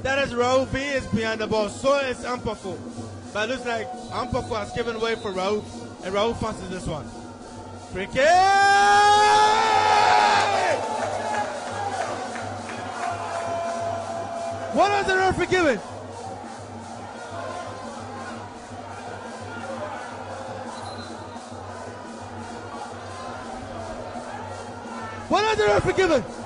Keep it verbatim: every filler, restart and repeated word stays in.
That is Raul B is behind the ball. So is Ampofo. But it looks like Ampofo has given way for Raul. And Raul fancies this one. Free kick! What has the referee given? What has the referee given?